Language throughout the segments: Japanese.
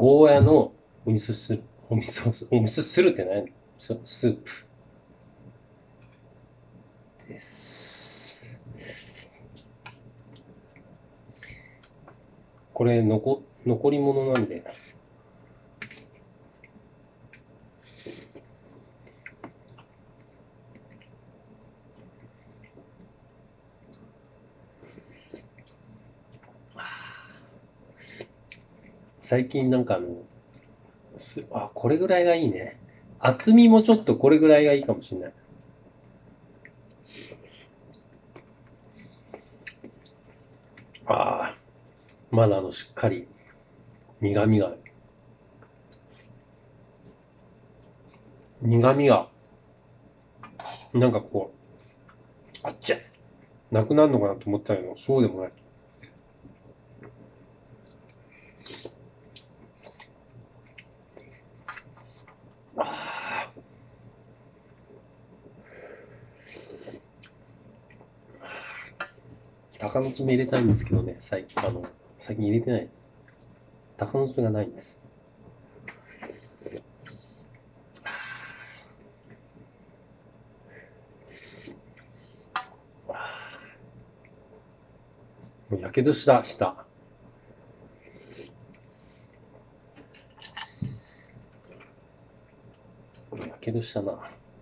ゴーヤのお味噌汁、お味噌汁って何？スープです。これ残り物なんで、最近なんかこれぐらいがいいね。厚みもちょっとこれぐらいがいいかもしれない。ああ、まだしっかり苦味がある。苦味が、なんかこう、あっちゃ、なくなるのかなと思ったけど、そうでもない。ああ、鷹の爪入れたいんですけどね、最近入れてない。鷹の爪がないんです。もうやけどした、した。やけどしたな。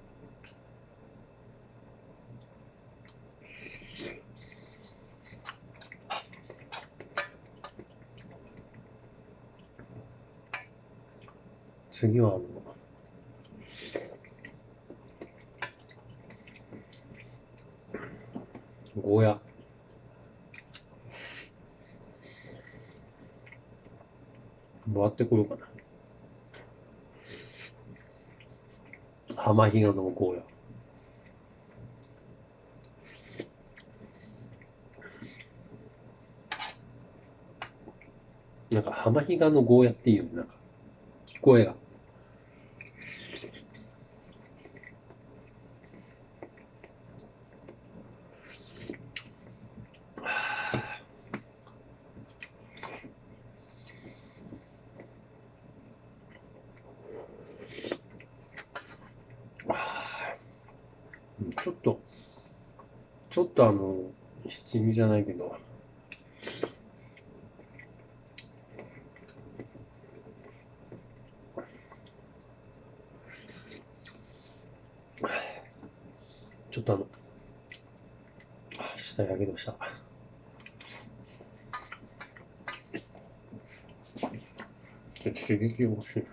次はゴーヤ。回ってこようかな。浜比嘉のゴーヤ。なんか浜比嘉のゴーヤっていう、なんか聞こえが。ちょっと、ちょっと七味じゃないけど、ちょっと舌やけどした。ちょっと刺激が欲しい。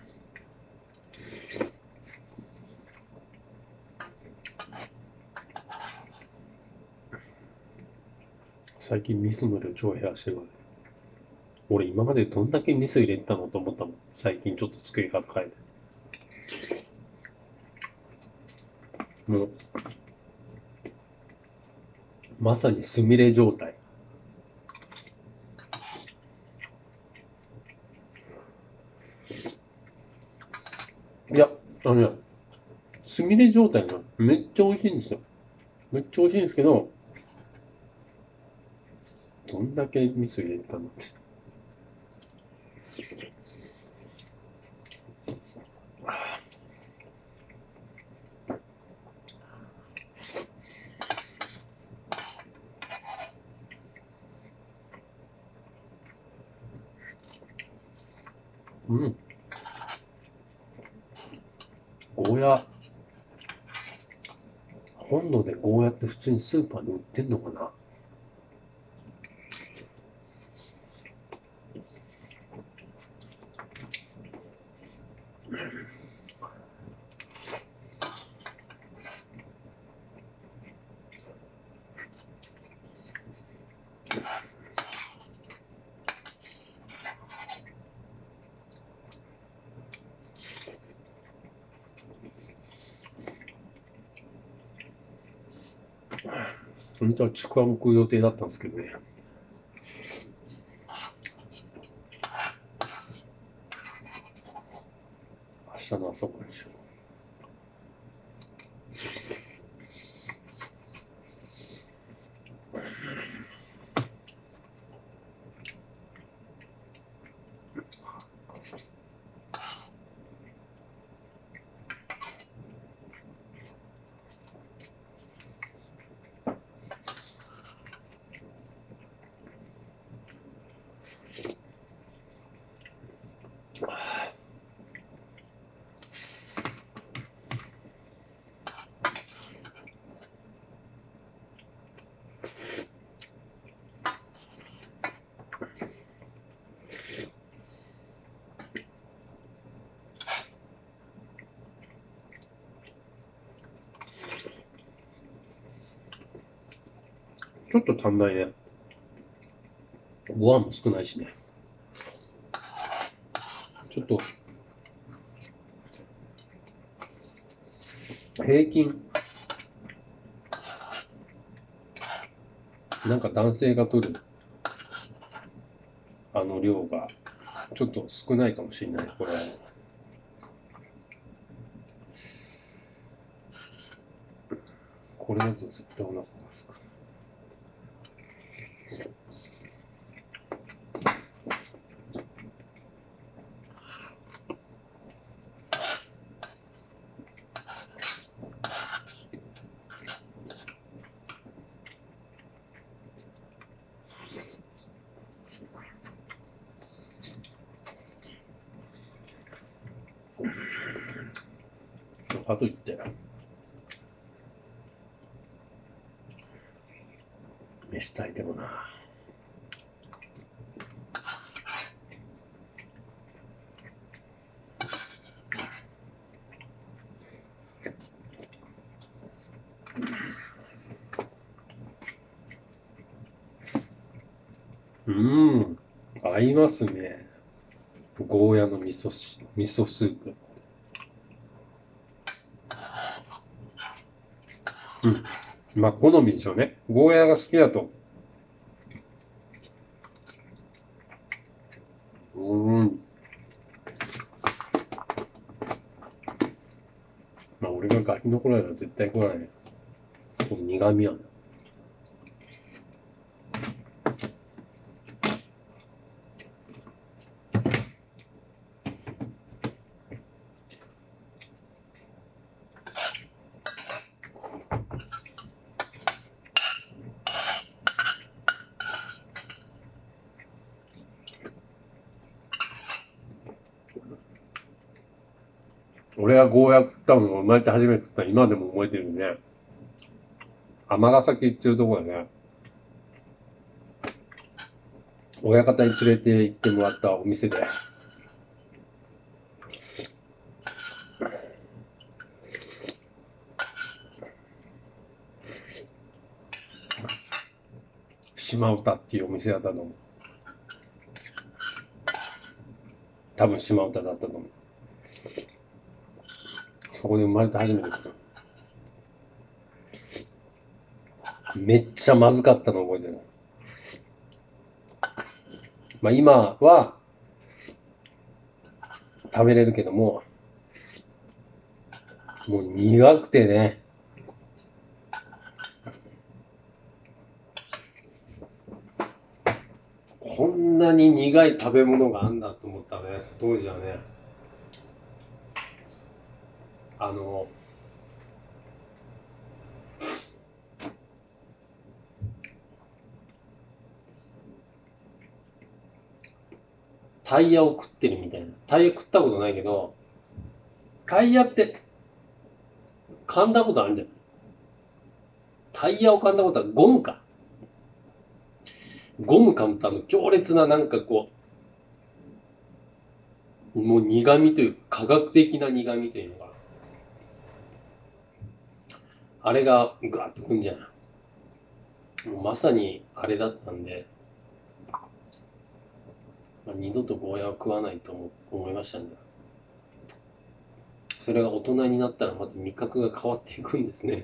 最近味噌の量超減らしてるわね。俺今までどんだけ味噌入れてたのと思ったもん。最近ちょっと作り方変えて。もう、まさにスミレ状態。いや、スミレ状態がめっちゃ美味しいんですよ。めっちゃ美味しいんですけど、どんだけ味噌入れてたのって。うん。ゴーヤ、本土でゴーヤって普通にスーパーで売ってんのかな？本当はちくわも食う予定だったんですけどね。明日の朝ごはんにしよちょっと足んないね。ご飯も少ないしね。ちょっと、平均、なんか男性が取るあの量が、ちょっと少ないかもしれない、これ。これだと絶対お腹がすく。かといって、飯炊いてもな。合いますね。ゴーヤの味噌スープ。まあ、好みでしょうね。ゴーヤが好きだと。まあ、俺がガキの頃だったら絶対食わない。この苦味は。俺がゴーヤ食ったのが生まれて初めて食ったの今でも覚えてるね。尼崎っていうところでね、親方に連れて行ってもらったお店で、島唄っていうお店だったと思う。多分島唄だったと思う。そこで生まれて初めて食った。めっちゃまずかったの覚えてる。まあ今は食べれるけども、もう苦くてね、こんなに苦い食べ物があんだと思ったね、当時はね。あの、タイヤを食ってるみたいな。タイヤ食ったことないけど、タイヤって噛んだことあるんじゃない？タイヤを噛んだことはゴムか。ゴム噛むと強烈ななんかこう、もう苦味というか、科学的な苦味というのが、あれがガーッとくんじゃない。もうまさにあれだったんで、まあ、二度とゴーヤは食わないと思いましたね。それが大人になったらまた味覚が変わっていくんですね。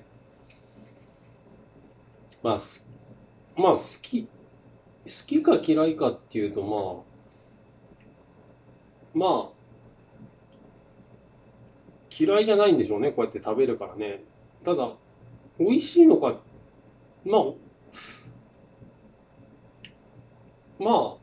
まあ、まあ好きか嫌いかっていうとまあ嫌いじゃないんでしょうね、こうやって食べるからね。ただ、美味しいのか、まあ、まあ、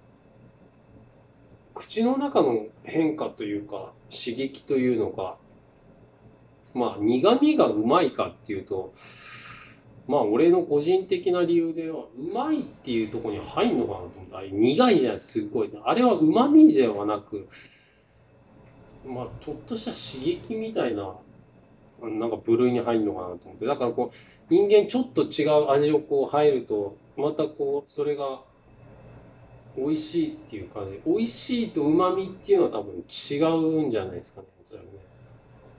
口の中の変化というか、刺激というのか、まあ、苦味がうまいかっていうと、まあ、俺の個人的な理由では、うまいっていうところに入んのかなと思ったら、苦いじゃない、すっごい。あれはうまみではなく、まあ、ちょっとした刺激みたいな、なんか部類に入るのかなと思って。だからこう、人間ちょっと違う味をこう入ると、またこう、それが美味しいっていう感じ。美味しいと旨味っていうのは多分違うんじゃないですかね。それはね。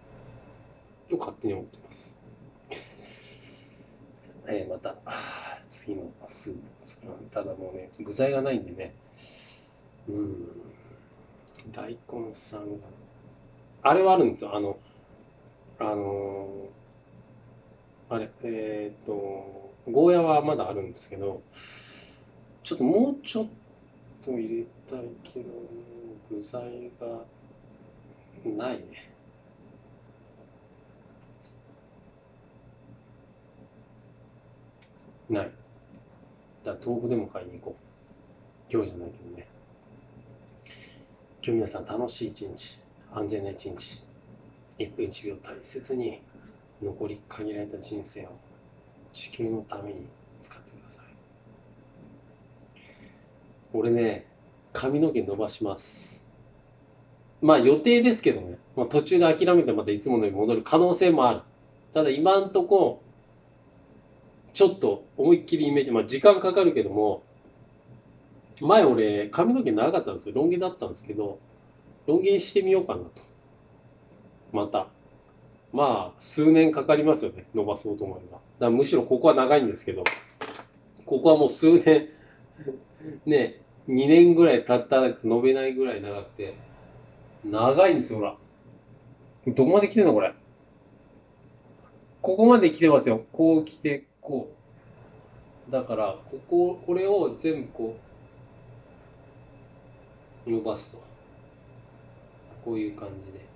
と勝手に思ってます。また。 次のスープを作らない。ただもうね、具材がないんでね。大根さんが。あれはあるんですよ。あのあれ、ゴーヤはまだあるんですけど、ちょっともうちょっと入れたいけど、具材がないね。ない。だから豆腐でも買いに行こう。今日じゃないけどね。今日皆さん楽しい一日、安全な一日、一分一秒大切に残り限られた人生を地球のために使ってください。俺ね、髪の毛伸ばします。まあ予定ですけどね、まあ、途中で諦めてまたいつものように戻る可能性もある。ただ今んとこ、ちょっと思いっきりイメージ、まあ時間かかるけども、前俺髪の毛長かったんですよ。ロン毛だったんですけど、ロン毛にしてみようかなと。また。まあ、数年かかりますよね。伸ばそうと思えば。だからむしろここは長いんですけど、ここはもう数年、ね、2年ぐらい経ったないと伸びないぐらい長くて、長いんですよ、ほら。どこまで来てんのこれ。ここまで来てますよ。こう来て、こう。だから、これを全部こう、伸ばすと。こういう感じで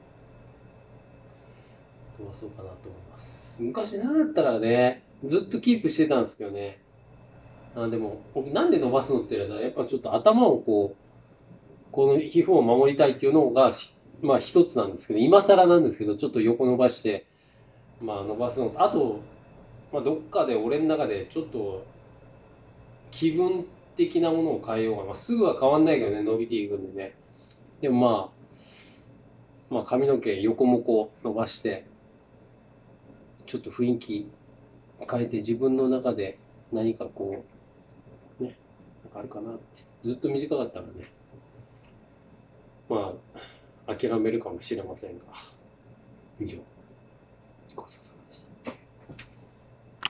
伸ばそうかなと思います。昔なかったからね、ずっとキープしてたんですけどね。でも、僕なんで伸ばすのって言うと、やっぱちょっと頭をこの皮膚を守りたいっていうのが、まあ一つなんですけど、今更なんですけど、ちょっと横伸ばして、まあ伸ばすのと、あと、まあどっかで俺の中でちょっと気分的なものを変えようかな。まあ、すぐは変わんないけどね、伸びていくんでね。でもまあ髪の毛横もこう伸ばして、ちょっと雰囲気変えて自分の中で何かね、なんかあるかなって。ずっと短かったらね、まあ諦めるかもしれませんが、以上、ごちそうさまでした。